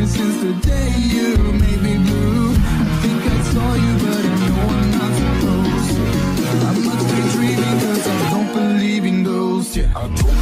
since the day you made me blue. I think I saw you, but I know I'm not supposed to. I must be dreaming, cause I don't believe in ghosts, yeah.